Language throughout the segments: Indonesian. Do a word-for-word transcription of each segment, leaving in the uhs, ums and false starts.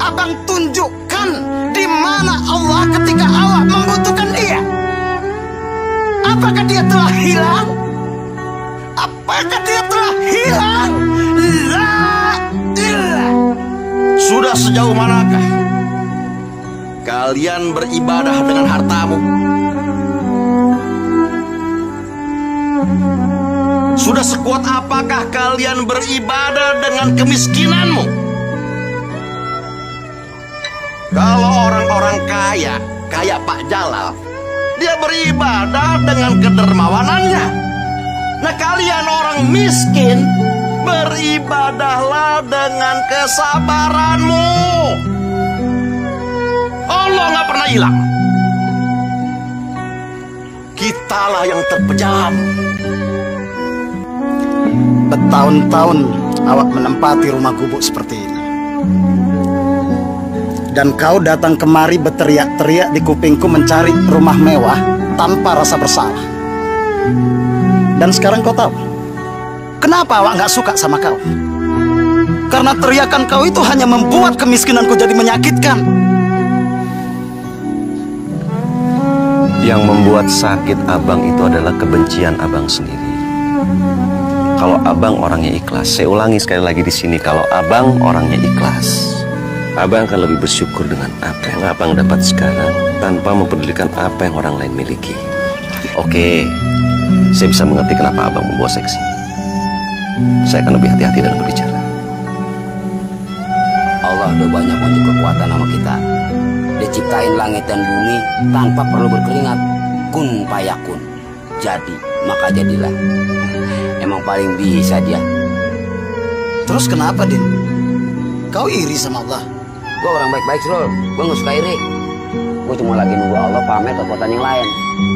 Abang tunjukkan di mana Allah ketika awak membutuhkan dia. Apakah dia telah hilang? Apakah dia telah hilang? La ilah. Sudah sejauh manakah kalian beribadah dengan hartamu? Sudah sekuat apakah kalian beribadah dengan kemiskinanmu? Kalau orang-orang kaya, kayak Pak Jalal, dia beribadah dengan kedermawanannya. Nah, kalian orang miskin, beribadahlah dengan kesabaranmu. Allah nggak pernah hilang. Kitalah yang terpejam. Bertahun-tahun awak menempati rumah gubuk seperti ini. Dan kau datang kemari berteriak-teriak di kupingku mencari rumah mewah tanpa rasa bersalah. Dan sekarang kau tahu kenapa awak nggak suka sama kau? Karena teriakan kau itu hanya membuat kemiskinanku jadi menyakitkan. Yang membuat sakit abang itu adalah kebencian abang sendiri. Kalau abang orangnya ikhlas, saya ulangi sekali lagi di sini, kalau abang orangnya ikhlas, abang akan lebih bersyukur dengan apa yang abang dapat sekarang tanpa mempedulikan apa yang orang lain miliki. Oke, saya bisa mengerti kenapa abang membawa saya ke sini. Saya akan lebih hati-hati dalam berbicara. Allah udah banyak unjuk kekuatan sama kita. Diciptain langit dan bumi tanpa perlu berkeringat. Kun payakun. Jadi, maka jadilah. Emang paling bisa dia. Terus kenapa, Din? Kau iri sama Allah? Gue orang baik-baik, Srul. Gue gak suka iri. Gue cuma lagi nunggu Allah pamer kekuatan yang lain.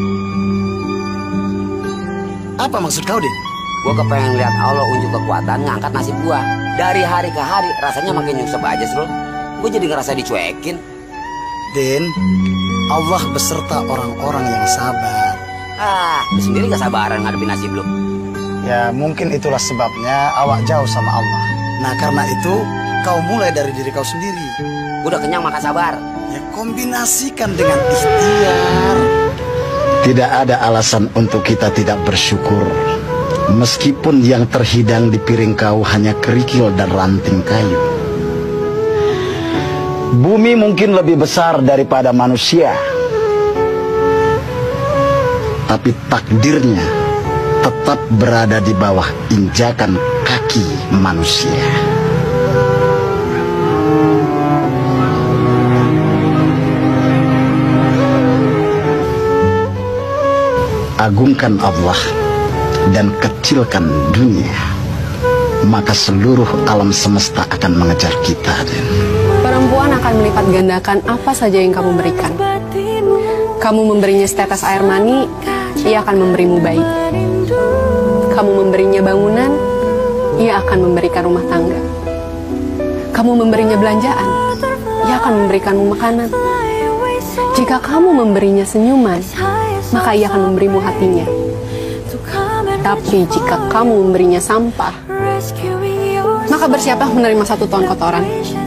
Apa maksud kau, Din? Gue kepengen lihat Allah unjuk kekuatan ngangkat nasib gue. Dari hari ke hari rasanya makin nyungsep aja, Srul. Gue jadi ngerasa dicuekin. Din, Allah beserta orang-orang yang sabar. Ah, lu sendiri gak sabaran ngadepin nasib lu. Ya, mungkin itulah sebabnya awak jauh sama Allah. Nah, karena itu kau mulai dari diri kau sendiri. Udah kenyang makan sabar. Ya, kombinasikan dengan ikhtiar. Tidak ada alasan untuk kita tidak bersyukur. Meskipun yang terhidang di piring kau hanya kerikil dan ranting kayu. Bumi mungkin lebih besar daripada manusia, tapi takdirnya tetap berada di bawah injakan kaki manusia. Agungkan Allah dan kecilkan dunia, maka seluruh alam semesta akan mengejar kita. Perempuan akan melipat gandakan apa saja yang kamu berikan. Kamu memberinya setetes air mani, ia akan memberimu bayi. Kamu memberinya bangunan, ia akan memberikan rumah tangga. Kamu memberinya belanjaan, ia akan memberikanmu makanan. Jika kamu memberinya senyuman, maka ia akan memberimu hatinya. Tapi jika kamu memberinya sampah, maka bersiaplah menerima satu ton kotoran.